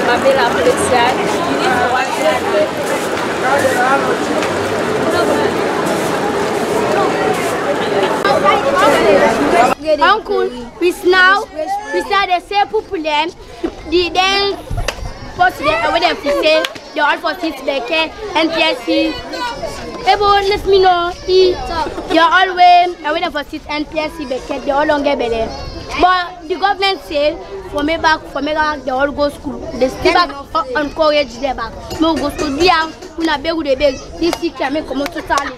belle appréciée. Uncle, we start the same problem. The then post the say the all for six Beckett NPSC. Let me know. You're always waiting for six NPSC Beckett. They all don't get better. But the government say for me back, they all go school. They stay back encourage them back. No go school. Bien, una beg. This can make come totally.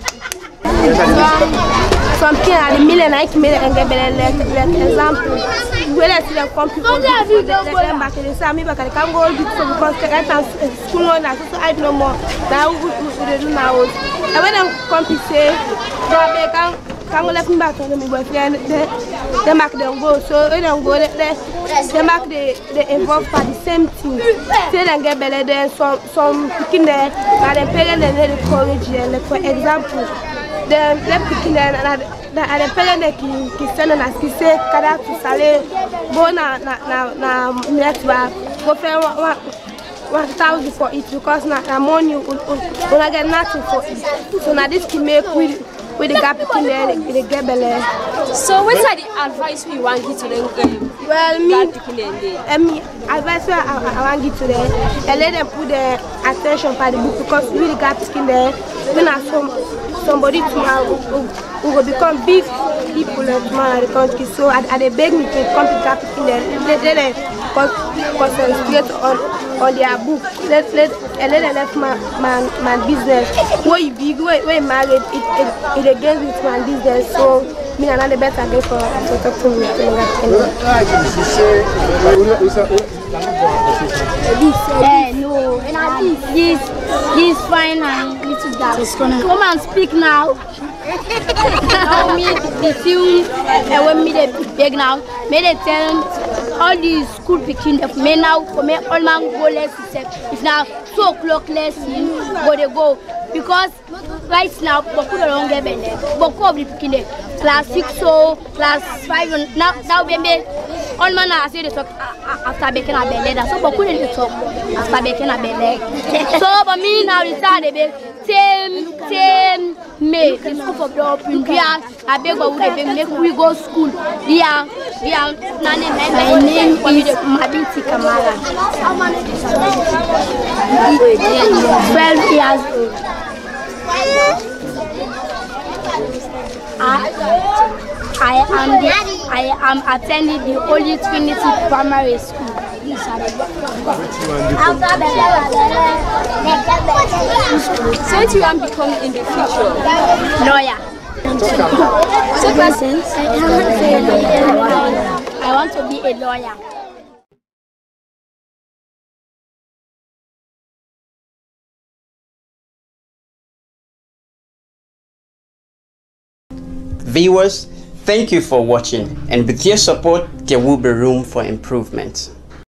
Some people are the millionaire qui met un gabelle l'exemple. Vous voulez see them come people let them back in the same back can go because right now school on that so I no more. Now we do now. And when them come to say they can go let me back to my boyfriend they back them go so when them go they back they involved for the same thing. Say them get better there some picking there and them parents they encourage them for example. Les petits les parents qui sont dans la cité kada tu salé bon na network go faire 1,000 for it because na money we get nothing for it so now this can make with the gap in the gebele. So what are the advice we want you to them? Well, me advice I want you to them and let them put the attention for the book because we the gap in there we not somebody tomorrow who will become big people tomorrow in the country. So I beg me to come to gap in there. They concentrate on their book. Let them left my business. Where you big, where you married, it against with my business. So me and the better day for talk to me. No, this fine and little guy. Come and speak now. Now me the film when me the big now. Me they tell all these school picking up. Me now for me all man go lesson. If now 2 o'clock lesson go because right now beaucoup de longue belle. Beaucoup of the picking class 6 so class 5 now baby. All man are saying they talk after baking a belle. That's so beaucoup de talk after baking a belle. So but me now the start the same me the school for the open I beg what we make we go school. We are my name is Mabiti Kamara. 12 years old. I am attending the Holy Trinity Primary School. So what you want to become in the future? Lawyer. I want to be a lawyer. Viewers, thank you for watching, and with your support there will be room for improvement.